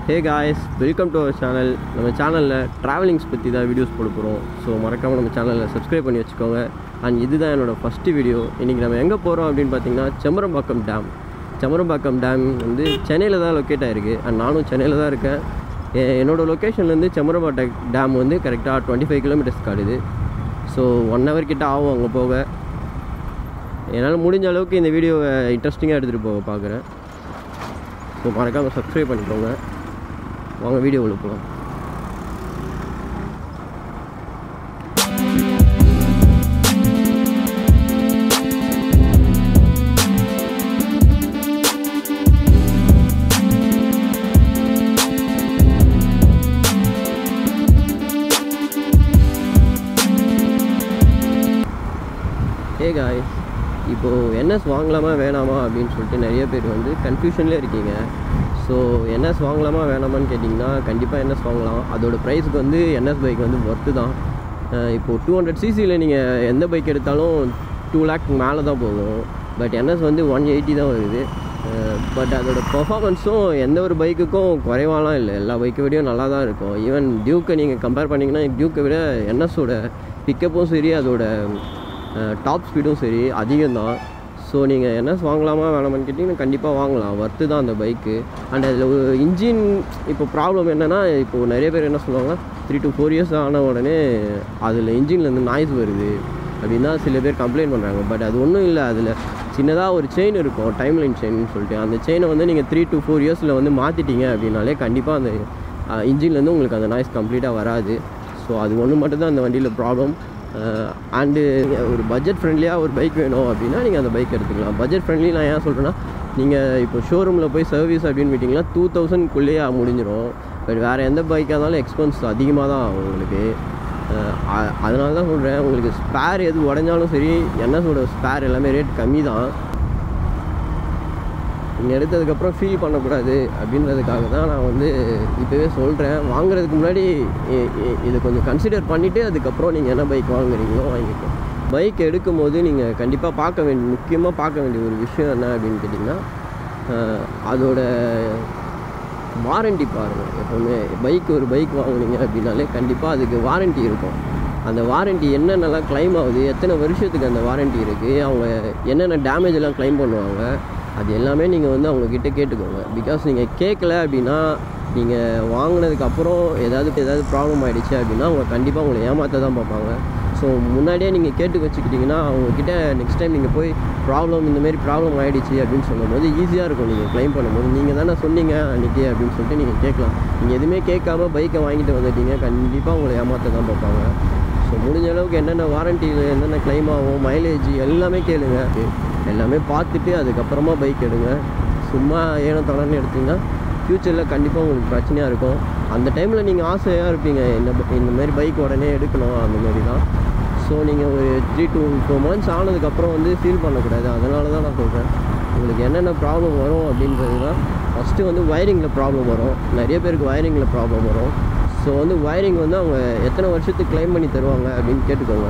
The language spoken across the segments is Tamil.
Hey guys, welcome to our channel. நம்ம சேனல்ல டிராவலிங்ஸ் பத்தி தான் வீடியோஸ் போட போறோம். சோ மறக்காம நம்ம சேனலை சப்ஸ்கிரைப் பண்ணி வச்சுக்கோங்க. and இதுதான் என்னோட ஃபர்ஸ்ட் வீடியோ. இன்னைக்கு நம்ம எங்க போறோம் அப்படினு பாத்தீங்கன்னா sembarambakkam டேம். sembarambakkam டேம் வந்து சென்னையில தான் லொகேட் ஆயிருக்கு. and நானும் சென்னையில தான் இருக்கேன். என்னோட லொகேஷன்ல இருந்து sembarambakkam டேம் வந்து கரெக்ட்டா 25 km காடுது. சோ 1 hour கிட்ட ஆகும் அங்க போக. என்னால முடிஞ்ச அளவுக்கு இந்த வீடியோவை இன்ட்ரஸ்டிங்கா எடுத்துட்டு போக பார்க்கறேன். சோ மறக்காம சப்ஸ்கிரைப் பண்ணிக்கோங்க. வாங்க வீடியோக்குள்ள போலாம். Hey guys, இப்போ ns வாங்கலாமா வேணாமா அப்படினு சொல்லிட்டு நிறைய பேர் வந்து கன்ஃபியூஷன்ல இருக்கீங்க. ஸோ ns வாங்கலாமா வேணாமான்னு கேட்டிங்கன்னா கண்டிப்பாக ns வாங்கலாம். அதோட ப்ரைஸுக்கு வந்து ns பைக் வந்து ஒர்த்து தான். இப்போது 200cc நீங்கள் எந்த பைக் எடுத்தாலும் 2 lakh மேலே தான் போகும். பட் ns வந்து 180 தான் வருது. பட் அதோட பர்ஃபார்மன்ஸும் எந்த ஒரு பைக்குக்கும் குறைவாலாம் இல்லை. எல்லா பைக்கை விடையும் நல்லா தான் இருக்கும். ஈவன் டியூக்கை நீங்கள் கம்பேர் பண்ணிங்கன்னா டியூக்கை விட nsஓட பிக்கப்பும் சரி, அதோட டாப் ஸ்பீடும் சரி அதிகம்தான். ஸோ நீங்கள் ns வாங்கலாமா வேணாமான்னு கேட்டிங்கன்னா கண்டிப்பாக வாங்கலாம். ஒர்த்து தான் அந்த பைக்கு. அண்ட் அதில் ஒரு இன்ஜின் இப்போ ப்ராப்ளம் என்னென்னா, இப்போது நிறைய பேர் என்ன சொல்லுவாங்கன்னா 3 to 4 years ஆன உடனே அதில் இன்ஜின்லேருந்து நாய்ஸ் வருது அப்படின்னு தான் சில பேர் கம்ப்ளைண்ட் பண்ணுறாங்க. பட் அது ஒன்றும் இல்லை. அதில் சின்னதாக ஒரு செயின் இருக்கும், டைம் லைன் செயின்னு சொல்லிட்டு. அந்த செயினை வந்து நீங்கள் 3 to 4 years வந்து மாற்றிட்டீங்க அப்படின்னாலே கண்டிப்பாக அந்த இன்ஜின்லேருந்து உங்களுக்கு அந்த நாய்ஸ் கம்ப்ளீட்டாக வராது. ஸோ அது ஒன்று மட்டும்தான் அந்த வண்டியில் ப்ராப்ளம். அண்டு ஒரு பட்ஜெட் ஃப்ரெண்ட்லியாக ஒரு பைக் வேணும் அப்படின்னா நீங்கள் அந்த பைக் எடுத்துக்கலாம். பட்ஜெட் ஃப்ரெண்ட்லி நான் ஏன் சொல்கிறேன்னா, நீங்கள் இப்போ ஷோரூமில் போய் சர்வீஸ் அப்படின்னு விட்டிங்கன்னா 2000க்குள்ளேயே முடிஞ்சிடும். பட் வேறு எந்த பைக்காக இருந்தாலும் எக்ஸ்பென்ஸ் அதிகமாக தான் ஆகும் உங்களுக்கு. அதனால தான் சொல்கிறேன், உங்களுக்கு ஸ்பேர் எது உடஞ்சாலும் சரி, nsஓட ஸ்பேர் எல்லாமே ரேட் கம்மி தான். நீங்கள் எடுத்ததுக்கப்புறம் ஃபீல் பண்ணக்கூடாது அப்படின்றதுக்காக தான் நான் வந்து இப்போவே சொல்கிறேன். வாங்குறதுக்கு முன்னாடி இதை கொஞ்சம் கன்சிடர் பண்ணிவிட்டு அதுக்கப்புறம் நீங்கள் என்ன பைக் வாங்குறீங்களோ வாங்கிக்கோங்க. பைக் எடுக்கும் போது நீங்கள் கண்டிப்பாக முக்கியமாக பார்க்க வேண்டிய ஒரு விஷயம் என்ன அப்படின்னு கேட்டிங்கன்னா, அதோட வாரண்ட்டி பாருங்கள். எப்போவுமே ஒரு பைக் வாங்குனீங்க அப்படின்னாலே கண்டிப்பாக அதுக்கு வாரண்ட்டி இருக்கும். அந்த வாரண்ட்டி என்னென்னலாம் க்ளைம் ஆகுது, எத்தனை வருஷத்துக்கு அந்த வாரண்ட்டி இருக்குது, அவங்க என்னென்ன டேமேஜ் எல்லாம் க்ளைம் பண்ணுவாங்க, அது எல்லாமே நீங்கள் வந்து அவங்கக்கிட்ட கேட்டுக்கோங்க. பிகாஸ் நீங்கள் கேட்கல அப்படின்னா, நீங்கள் வாங்கினதுக்கப்புறம் ஏதாவது ப்ராப்ளம் ஆகிடுச்சு அப்படின்னா அவங்க கண்டிப்பாக உங்களை ஏமாற்ற தான் பார்ப்பாங்க. ஸோ முன்னாடியே நீங்கள் கேட்டு வச்சுக்கிட்டிங்கன்னா அவங்கக்கிட்ட நெக்ஸ்ட் டைம் நீங்கள் போய் இந்தமாரி ப்ராப்ளம் ஆகிடுச்சு அப்படின்னு சொல்லும்போது ஈஸியாக இருக்கும். நீங்கள் க்ளைம் பண்ணும்போது நீங்கள் தானே சொன்னீங்க அன்றைக்கி அப்படின்னு சொல்லிட்டு நீங்கள் கேட்கலாம். நீங்கள் எதுவுமே கேட்காம பைக்கை வாங்கிட்டு வந்துட்டீங்க, கண்டிப்பாக உங்களை ஏமாற்ற தான் பார்ப்பாங்க. ஸோ முடிஞ்ச அளவுக்கு என்னென்ன வாரண்ட்டியில் என்னென்ன க்ளைம் ஆகும், மைலேஜ் எல்லாமே கேளுங்க. எல்லாமே பார்த்துட்டு அதுக்கப்புறமா பைக் எடுங்க. சும்மா ஏனோ தொடர்ந்து எடுத்திங்கன்னா ஃப்யூச்சரில் கண்டிப்பாக உங்களுக்கு பிரச்சனையாக இருக்கும். அந்த டைமில் நீங்கள் ஆசையாக இருப்பீங்க, இந்தமாரி பைக் உடனே எடுக்கணும் அந்தமாரி தான். ஸோ நீங்கள் ஒரு 3 to 4 months ஆனதுக்கப்புறம் வந்து ஃபீல் பண்ணக்கூடாது. அதனால தான் நான் சொல்கிறேன், உங்களுக்கு என்னென்ன ப்ராப்ளம் வரும் அப்படின்றது தான். ஃபஸ்ட்டு வந்து வயரிங்கில் ப்ராப்ளம் வரும். நிறைய பேருக்கு வயரிங்கில் ப்ராப்ளம் வரும். ஸோ வந்து வயரிங் வந்து அவங்க எத்தனை வருஷத்துக்கு க்ளைம் பண்ணி தருவாங்க அப்படின்னு கேட்டுக்கோங்க.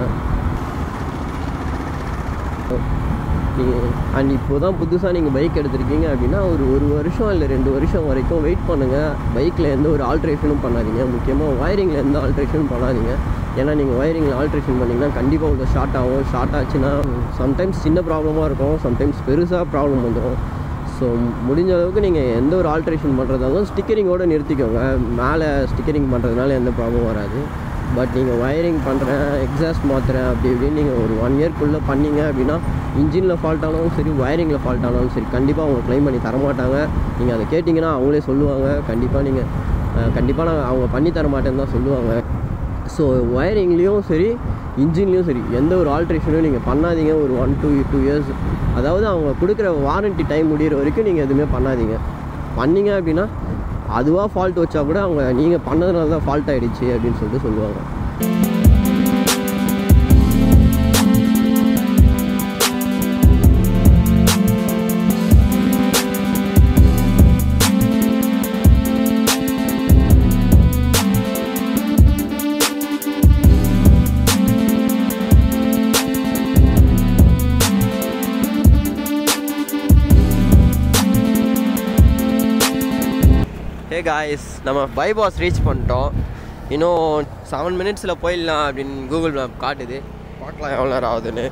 அண்ட் இப்போ தான் புதுசாக நீங்கள் பைக் எடுத்துருக்கீங்க அப்படின்னா ஒரு வருஷம் இல்லை 2 வருஷம் வரைக்கும் வெயிட் பண்ணுங்கள். பைக்கில் எந்த ஒரு ஆல்ட்ரேஷனும் பண்ணாதீங்க. முக்கியமாக வயரிங்கில் எந்த ஆல்ட்ரேஷனும் பண்ணாதீங்க. ஏன்னா நீங்கள் வயரிங்கில் ஆல்ட்ரேஷன் பண்ணிங்கன்னா கண்டிப்பாக உங்களுக்கு ஷார்ட் ஆகும். ஷார்ட் ஆச்சுன்னா சம்டைம்ஸ் சின்ன ப்ராப்ளமாக இருக்கும், சம்டைம்ஸ் பெருசாக ப்ராப்ளம் வந்துடும். ஸோ முடிஞ்ச அளவுக்கு நீங்கள் எந்த ஒரு ஆல்ட்ரேஷன் பண்ணுறதாலும் ஸ்டிக்கரிங்கோடு நிறுத்திக்கோங்க. மேலே ஸ்டிக்கரிங் பண்ணுறதுனால எந்த ப்ராப்ளமும் வராது. பட் நீங்கள் வயரிங் பண்ணுறேன், எக்ஸாஸ்ட் மாற்றுறேன் அப்படி இப்படின்னு நீங்கள் ஒரு 1 yearக்குள்ளே பண்ணிங்க அப்படின்னா இன்ஜினில் ஃபால்ட் ஆனாலும் சரி, வயரிங்கில் ஃபால்ட் ஆனாலும் சரி, கண்டிப்பாக அவங்க க்ளைம் பண்ணி தரமாட்டாங்க. நீங்கள் அதை கேட்டிங்கன்னா அவங்களே சொல்லுவாங்க, கண்டிப்பாக அவங்க பண்ணி தர மாட்டேன்னு தான் சொல்லுவாங்க. ஸோ வயரிங்லேயும் சரி, இன்ஜின்லேயும் சரி, எந்த ஒரு ஆல்ட்ரேஷனும் நீங்கள் பண்ணாதீங்க. ஒரு 1 to 2 years, அதாவது அவங்க கொடுக்குற வாரண்ட்டி டைம் முடிகிற வரைக்கும் நீங்கள் எதுவுமே பண்ணாதீங்க. பண்ணிங்க அப்படின்னா அதுவாக ஃபால்ட் வச்சா கூட அவங்க நீங்கள் பண்ணதுனால தான் ஃபால்ட் ஆகிடுச்சு அப்படின்னு சொல்லிட்டு சொல்லுவாங்க. Hey guys, நம்ம பைபாஸ் ரீச் பண்ணிட்டோம். இன்னும் 7 மினிட்ஸில் போயிடலாம் அப்படின்னு கூகுள் மேப் காட்டுது. பார்க்கலாம் எவ்வளோ நேரம் ஆகுதுன்னு.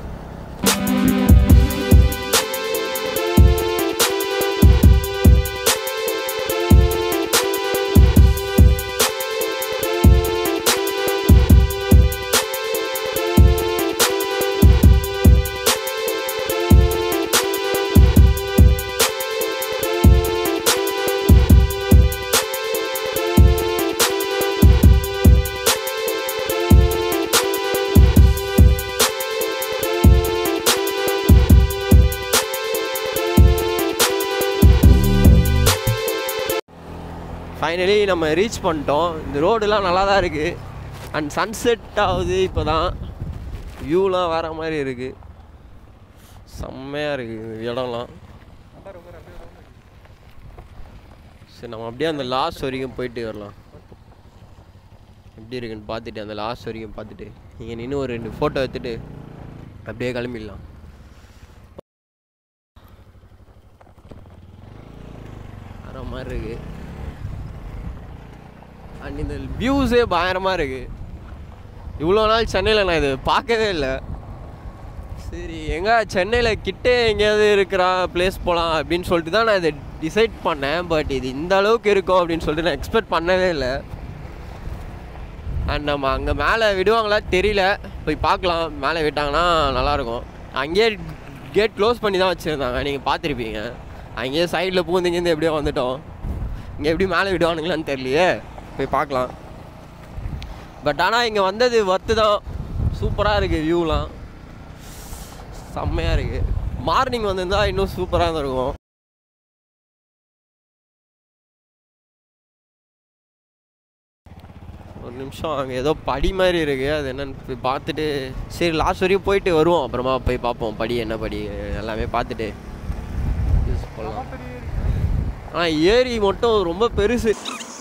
ஃபைனலி நம்ம ரீச் பண்ணிட்டோம். இந்த ரோடுலாம் நல்லா தான் இருக்குது. அண்ட் சன்செட் ஆகுது. இப்போ தான் வியூலாம் வேறு மாதிரி இருக்குது. செம்மையாக இருக்குது இடம்லாம். சரி, நம்ம அப்படியே அந்த லாஸ்ட் வரைக்கும் போயிட்டு வரலாம். எப்படி இருக்குன்னு பார்த்துட்டு அந்த லாஸ்ட் வரைக்கும் பார்த்துட்டு இங்கே நின்று ஒரு 2 ஃபோட்டோ எடுத்துகிட்டு அப்படியே கிளம்பிடலாம். வர மாதிரி இருக்குது. அண்ட் இந்த வியூஸே பயங்கரமாக இருக்குது. இவ்வளோ நாள் சென்னையில் நான் இது பார்க்கவே இல்லை. சரி, எங்கே சென்னையில் கிட்டே எங்கேயாவது இருக்கிற பிளேஸ் போகலாம் அப்படின்னு சொல்லிட்டு தான் நான் இதை டிசைட் பண்ணேன். பட் இது இந்த அளவுக்கு இருக்கும் அப்படின்னு சொல்லிட்டு நான் எக்ஸ்பெக்ட் பண்ணவே இல்லை. அண்ட் நம்ம அங்கே மேலே விடுவாங்களா தெரியல, போய் பார்க்கலாம். மேலே விட்டாங்கன்னா நல்லாயிருக்கும். அங்கேயே கேட் க்ளோஸ் பண்ணி தான் வச்சுருந்தாங்க, நீங்கள் பார்த்துருப்பீங்க. அங்கேயே சைடில் பூந்துங்கேருந்து எப்படியோ வந்துட்டோம். இங்கே எப்படி மேலே விடுவானுங்களான்னு தெரியலையே, போய் பார்க்கலாம். பட் ஆனால் இங்கே வந்தது ஒர்த்து தான். சூப்பராக இருக்குது. வியூலாம் செம்மையாக இருக்குது. மார்னிங் வந்திருந்தா இன்னும் சூப்பராக இருந்திருக்கும். ஒரு நிமிஷம், அங்கே ஏதோ படி மாதிரி இருக்குது. அது என்னன்னு போய் பார்த்துட்டு சரி லாஸ்ட் வரையும் போயிட்டு வருவோம். அப்புறமா போய் பார்ப்போம் படி என்ன படி எல்லாமே பார்த்துட்டு யூஸ் பண்ணலாம். ஆனால் ஏரி மட்டும் ரொம்ப பெருசு.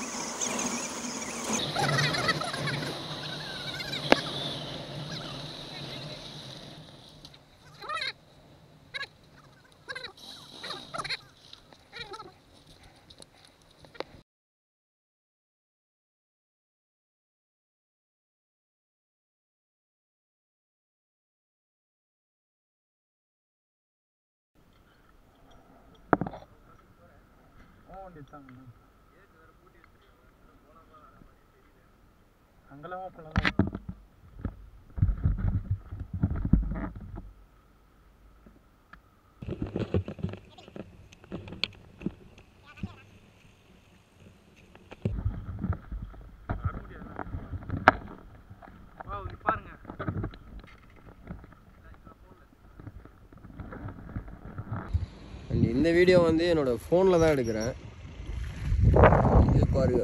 இந்த வீடியோ வந்து என்னோடய ஃபோனில் தான் எடுக்கிறேன். இது பாருங்க,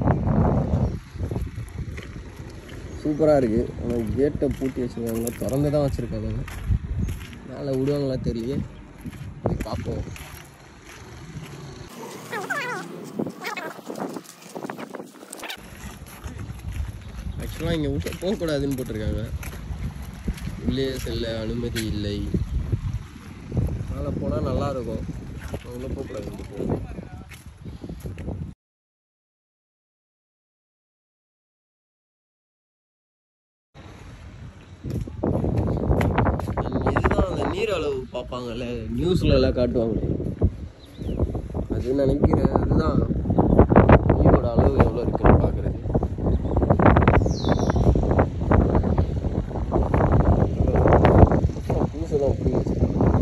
சூப்பராக இருக்குது. ஆனால் கேட்டை பூட்டி வச்சுருக்காங்க, திறந்து தான் வச்சுருக்காங்க. மேலே விடுவாங்களா தெரியல, போய் பார்ப்போம். ஆக்சுவலாக இங்கே விட்டு போகக்கூடாதுன்னு போட்டிருக்காங்க. உள்ளே செல்ல அனுமதி இல்லை. மேலே போனால் நல்லாயிருக்கும். உள்ளே போகக்கூடாது. இதுதான் அந்த நீர் அளவு பார்ப்பாங்கல்ல, நியூஸ்ல எல்லாம் காட்டுவாங்களே, அது நினைக்கிறேன். அதுதான் நீரோட அளவு எவ்வளோ இருக்குன்னு பார்க்குறது. புதுசுதான் புரியுது.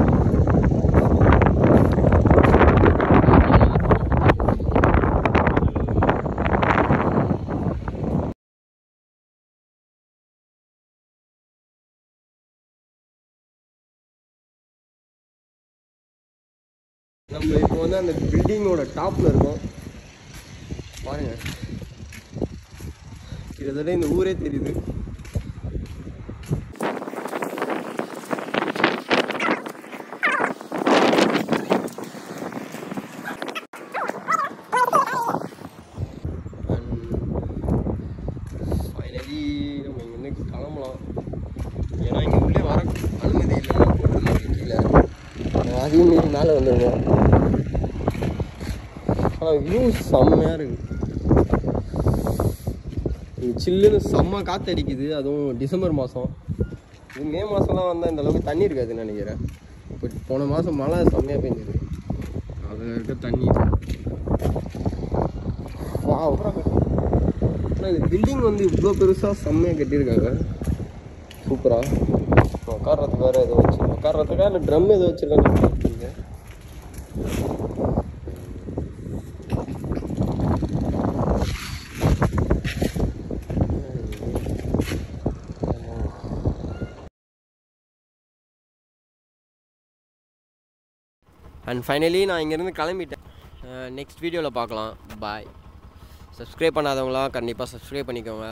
நம்ம இப்போ வந்து அந்த பில்டிங்கோட டாப்பில் இருக்கோம். பாருங்க, கிட்டத்தட்ட இந்த ஊரே தெரியுது. ஃபைனலி நம்ம இங்கேருந்து கிளம்பலாம். ஏன்னா இங்கே உள்ளே வர அனுமதி இல்லை. கீழே அதையும் மீறி மேலே வந்துடுவோம். ஆனால் வியூ செம்மையாக இருக்குது. சில்லுன்னு செம்ம காற்று அடிக்குது. அதுவும் டிசம்பர் மாதம். இது மே மாதம்லாம் வந்தால் இந்த அளவுக்கு தண்ணி இருக்காதுன்னு நினைக்கிறேன். இப்போ போன மாதம் மழை செம்மையாக பெஞ்சுது. அதில் இருக்க தண்ணி ஆனால் இது பில்டிங் வந்து இவ்வளோ பெருசாக செம்மையாக கட்டியிருக்காங்க. சூப்பராக உட்கார்றதுக்கு வேறு ஏதோ வச்சு உட்கார்றதுக்காக இல்லை ட்ரம் ஏதோ வச்சுருக்காங்க. அண்ட் ஃபைனலி நான் இங்கேருந்து கிளம்பிட்டேன். நெக்ஸ்ட் வீடியோவில் பார்க்கலாம். பாய். சப்ஸ்கிரைப் பண்ணாதவங்களாம் கண்டிப்பாக சப்ஸ்கிரைப் பண்ணிக்கோங்க.